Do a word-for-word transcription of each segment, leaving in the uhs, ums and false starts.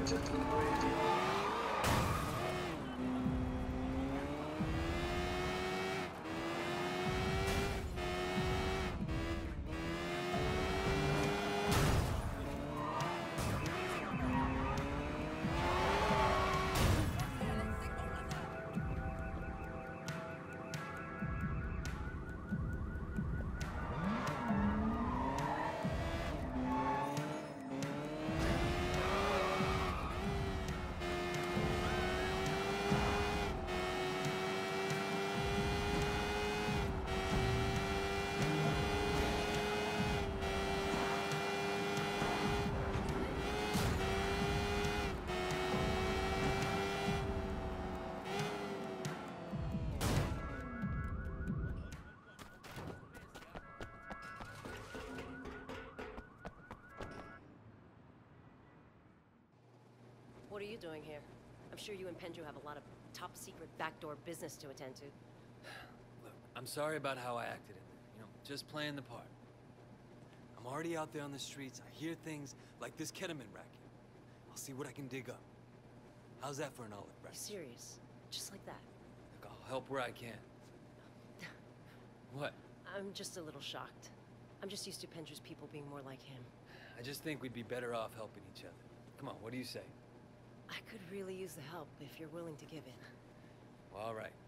What are you doing here? I'm sure you and Pendrew have a lot of top-secret backdoor business to attend to. Look, I'm sorry about how I acted in there. You know, just playing the part. I'm already out there on the streets. I hear things like this ketamine racket. I'll see what I can dig up. How's that for an olive branch? You're serious? Just like that? Look, I'll help where I can. What? I'm just a little shocked. I'm just used to Pendrew's people being more like him. I just think we'd be better off helping each other. Come on, what do you say? I could really use the help if you're willing to give it. Well, all right.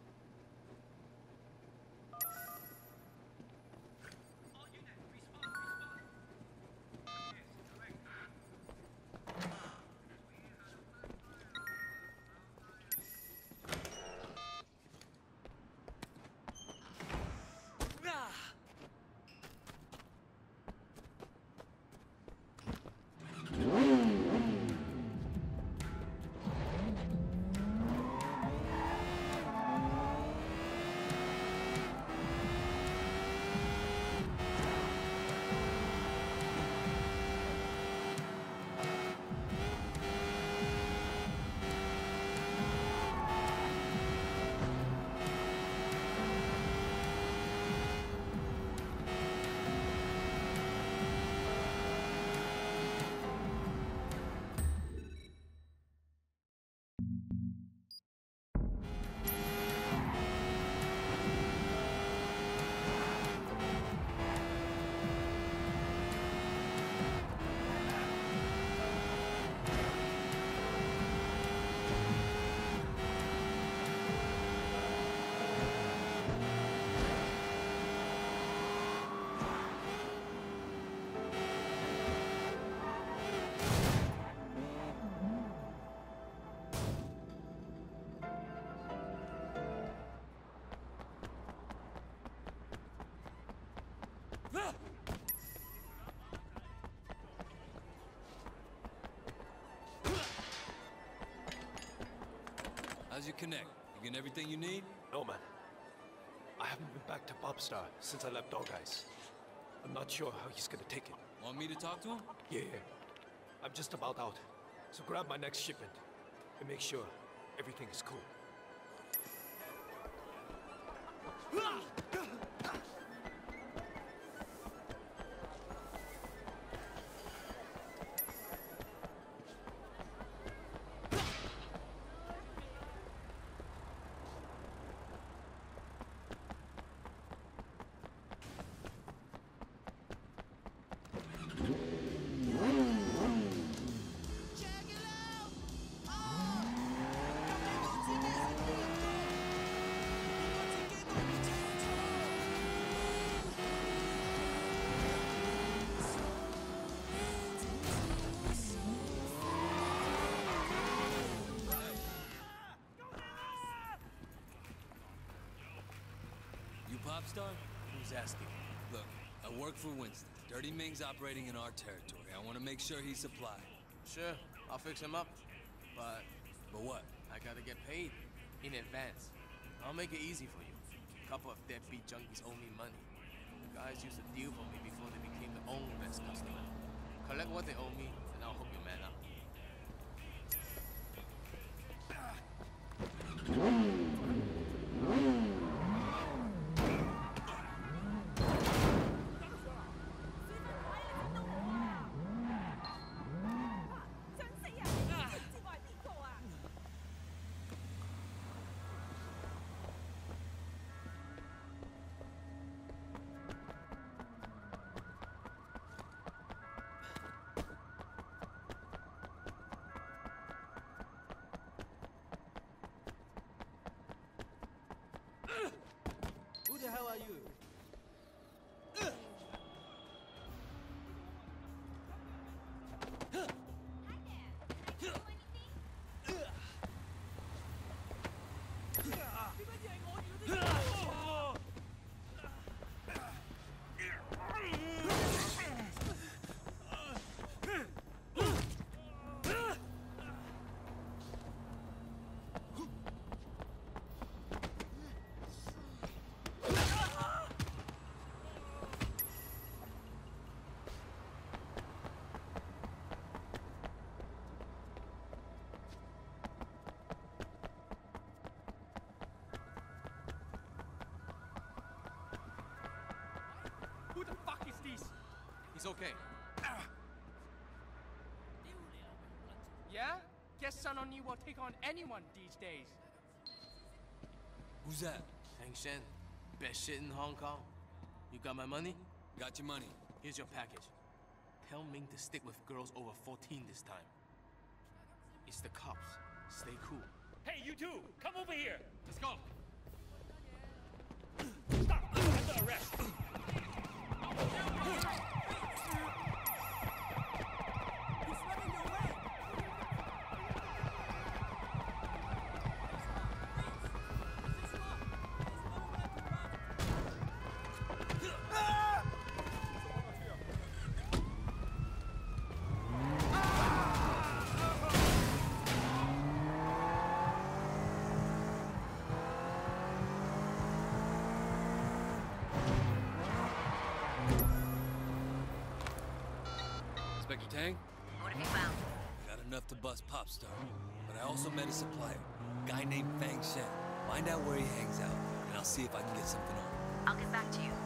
How's your connect? You getting everything you need? No, man. I haven't been back to Popstar since I left Dog Eyes. I'm not sure how he's gonna take it. Want me to talk to him? Yeah, yeah. I'm just about out. So grab my next shipment and make sure everything is cool. Popstar? Who's asking? Look, I work for Winston. Dirty Ming's operating in our territory. I want to make sure he's supplied. Sure, I'll fix him up. But... But what? I gotta get paid. In advance. I'll make it easy for you. A couple of deadbeat junkies owe me money. The guys used to deal for me before they became their own best customer. Collect what they owe me, and I'll hook your man up. He's okay. Yeah? Guess Sun On Yee will take on anyone these days. Who's that? Fang Shen, best shit in Hong Kong. You got my money? Got your money. Here's your package. Tell Ming to stick with girls over fourteen this time. It's the cops. Stay cool. Hey, you two! Come over here! Let's go! Stop! Under arrest! Inspector Tang? What have you found? Got enough to bust Popstar. But I also met a supplier, a guy named Fang Shen. Find out where he hangs out, and I'll see if I can get something on. I'll get back to you.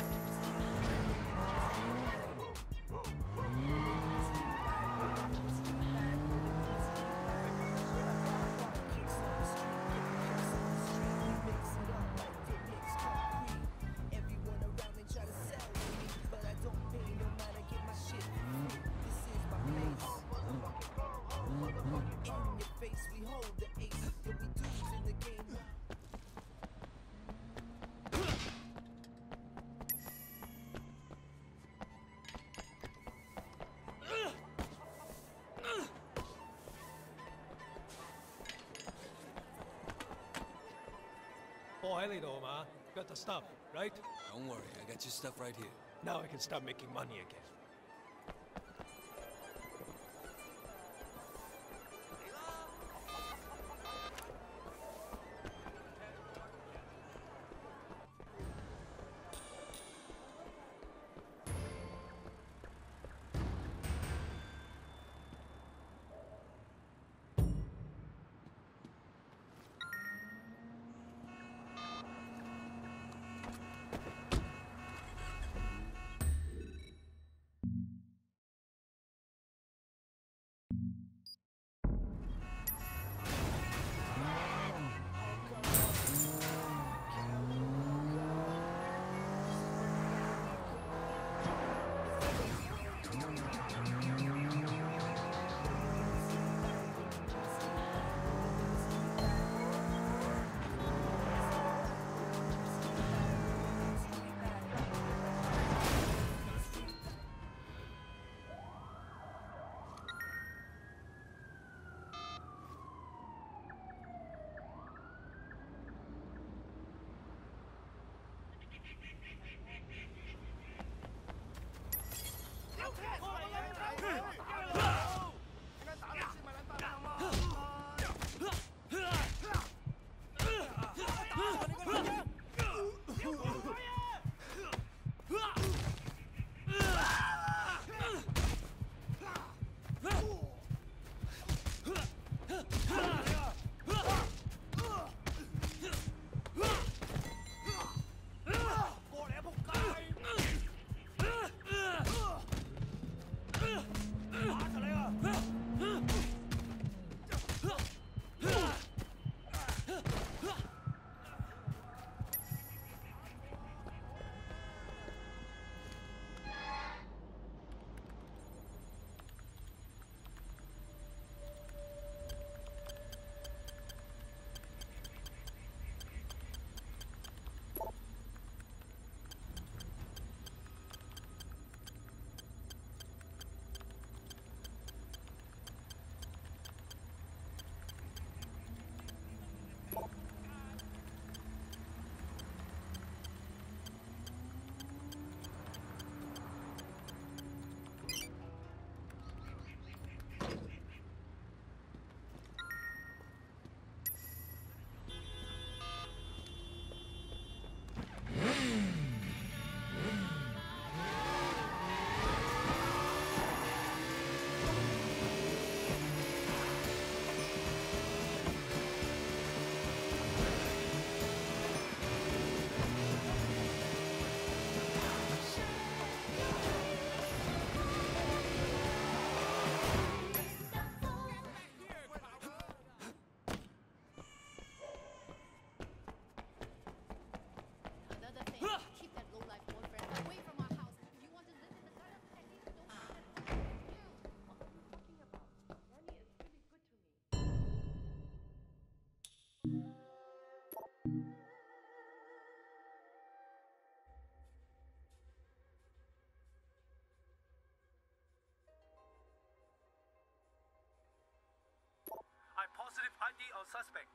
Got the stuff, right? Don't worry, I got your stuff right here. Now I can start making money again. I D on suspect.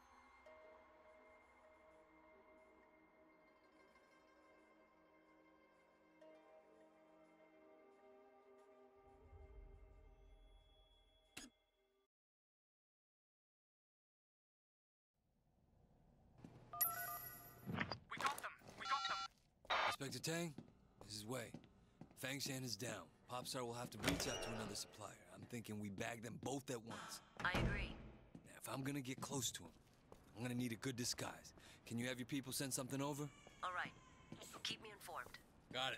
We got them! We got them! Inspector Tang, this is Wei. Fang Shan is down. Popstar will have to reach out to another supplier. I'm thinking we bag them both at once. I agree. Now, if I'm gonna get close to him, I'm gonna need a good disguise. Can you have your people send something over? All right. Keep me informed. Got it.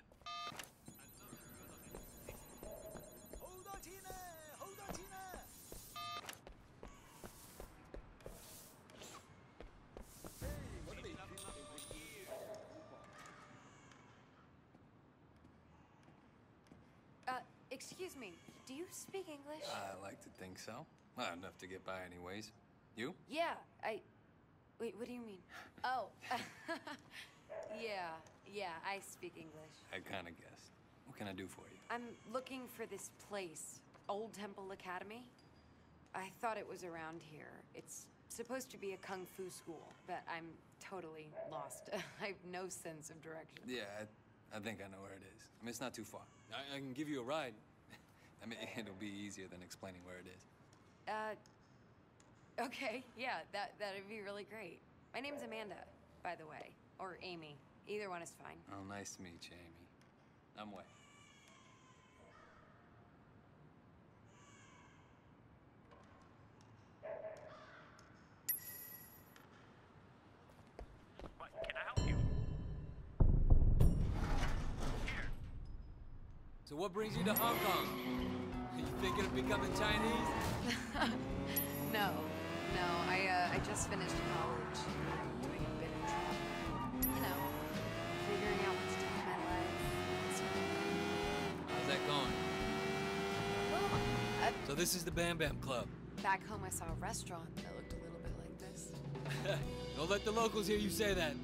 Uh, excuse me, do you speak English? I like to think so. Not enough to get by anyways. You? Yeah, I... Wait, what do you mean? Oh, yeah, yeah, I speak English. I kinda guessed. What can I do for you? I'm looking for this place, Old Temple Academy. I thought it was around here. It's supposed to be a kung fu school, but I'm totally lost. I have no sense of direction. Yeah, I, I think I know where it is. I mean, it's not too far. I, I can give you a ride. I mean, it'll be easier than explaining where it is. Uh, okay, yeah, that, that'd be really great. My name's Amanda, by the way. Or Amy. Either one is fine. Oh, nice to meet you, Amy. I'm Wei. What, can I help you? Here. So what brings you to Hong Kong? You thinking of becoming Chinese? No, no, I, uh, I just finished college. I'm doing a bit of travel. You know, figuring out what to do with my life. So, How's that going? well, uh, So this is the Bam Bam Club. back home I saw a restaurant that looked a little bit like this. Don't let the locals hear you say that.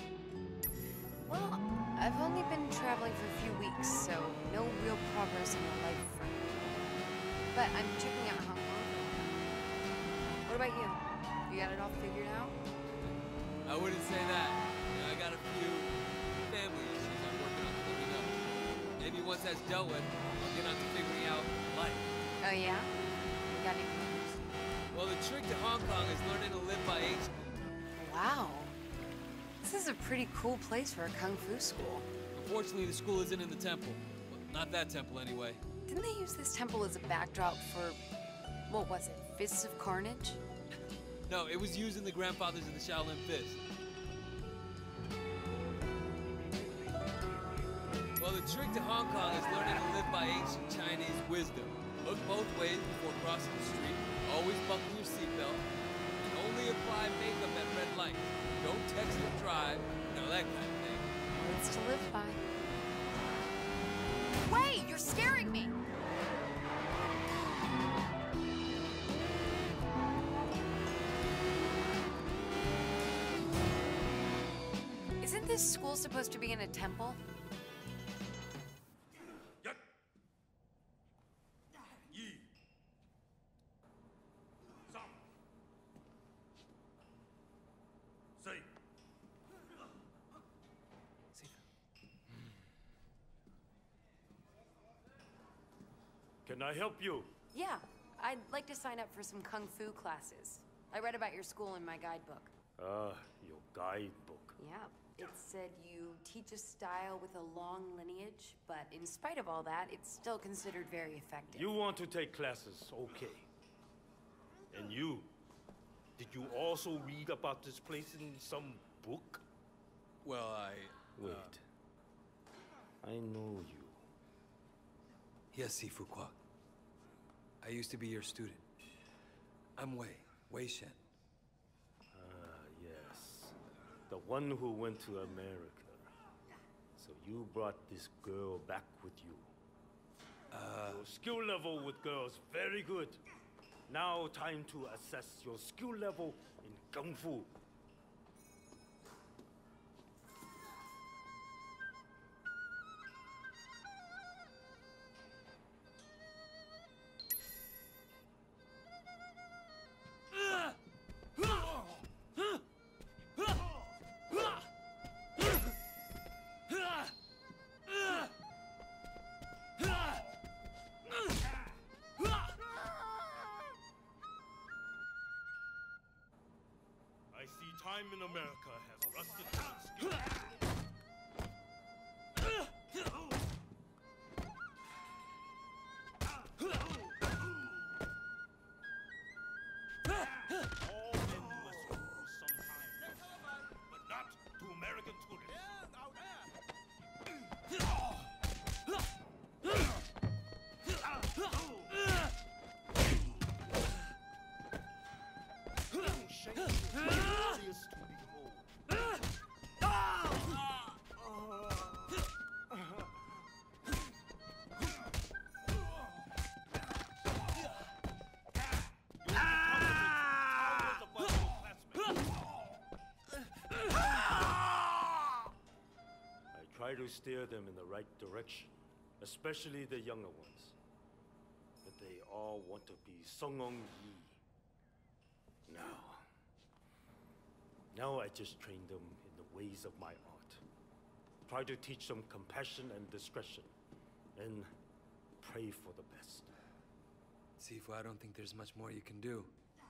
Well, I've only been traveling for a few weeks, so no real progress on the life front. But I'm checking out Hong Kong. What about you? You got it all figured out? I wouldn't say that. You know, I got a few family issues I'm working on clearing up. Maybe once that's dealt with, I'll get on to figuring out life. Oh yeah? You got any plans? Well, the trick to Hong Kong is learning to live by ancient. Wow. This is a pretty cool place for a kung fu school. Unfortunately, the school isn't in the temple. Well, not that temple, anyway. Didn't they use this temple as a backdrop for, what was it, Fists of Carnage? No, it was used in the grandfathers of the Shaolin Fist. Well, the trick to Hong Kong is learning to live by ancient Chinese wisdom. Look both ways before crossing the street. Always buckle your seatbelt. And only apply makeup at red lights. Don't text and drive. You know, that kind of thing. It's to live by. Wait, you're scaring me! Isn't this school supposed to be in a temple? Can I help you? Yeah, I'd like to sign up for some kung fu classes. I read about your school in my guidebook. Ah, your guidebook. Yeah, it said you teach a style with a long lineage, but in spite of all that, it's still considered very effective. You want to take classes, okay. And you, did you also read about this place in some book? Well, I... Wait. I know you. Yes, Sifu Kwok. I used to be your student. I'm Wei, Wei Shen. Ah, yes. The one who went to America. So you brought this girl back with you. Uh... Your skill level with girls, very good. Now time to assess your skill level in Kung Fu. Crime in America has rusted to its skin. All men must lose sometimes, but not to American tourists. Shame is glorious to behold. I try to steer them in the right direction, especially the younger ones. But they all want to be Song-ong Yi. Now, now I just train them in the ways of my art. Try to teach them compassion and discretion, and pray for the best. Sifu, I don't think there's much more you can do.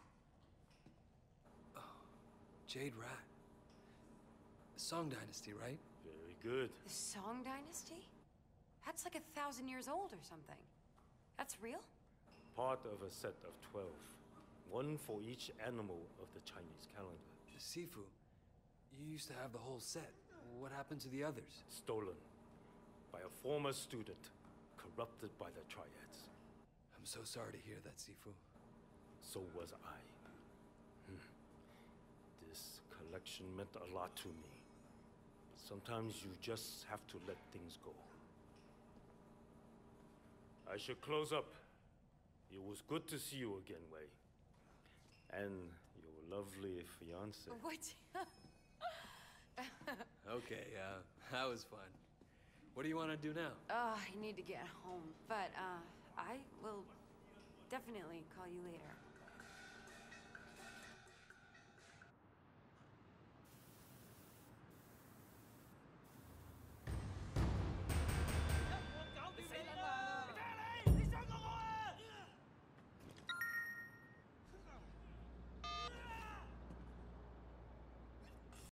Oh, Jade Rat. The Song Dynasty, right? Very good. The Song Dynasty? That's like a thousand years old or something. That's real? Part of a set of twelve. One for each animal of the Chinese calendar. Sifu, you used to have the whole set. What happened to the others? Stolen by a former student, corrupted by the Triads. I'm so sorry to hear that, Sifu. So was I. Hmm. This collection meant a lot to me. But sometimes you just have to let things go. I should close up. It was good to see you again, Wei. And your lovely fiancé. What? Okay, uh, that was fun. What do you want to do now? Oh, I need to get home, but uh, I will definitely call you later.